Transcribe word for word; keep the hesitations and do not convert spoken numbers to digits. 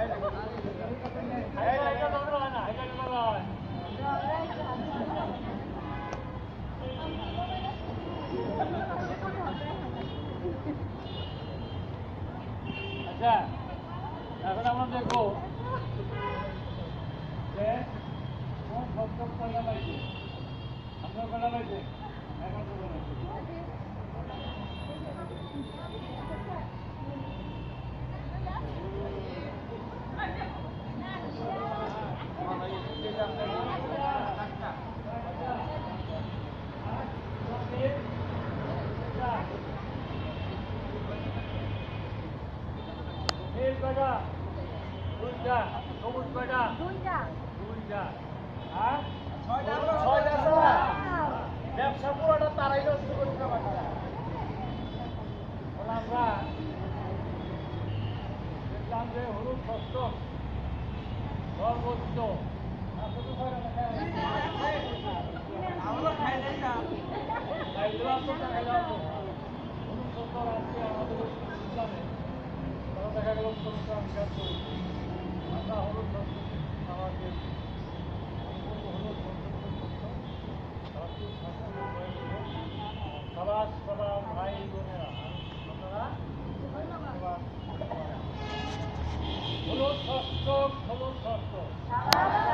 আচ্ছা, এখন আমরা দেখবো যে কোন শব্দ কয়টা পাইছে। আমরা কয়টা পাইছে? এখন তো পাইছে। নীল কয়টা? দুইটা। সবুজ কয়টা? দুইটা। দুইটা। আর ছয়টা ছয়টা ছয়টা ব্যবসা পুরোটা তারাই নষ্ট করতে পারে। আমরা দেখলাম যে হলুদ শস্য সর্বোচ্চ খাইলাম তো খাইলাম তো হলুদ শস্য আজকে আমাদের ইসলামে তারা দেখা গেল বিকাশ করি আমরা হলুদ শস্য আমাকে হলুদ সবার সবার ভাই বোনেরা আপনারা হলুদ শস্য হলুদ শস্য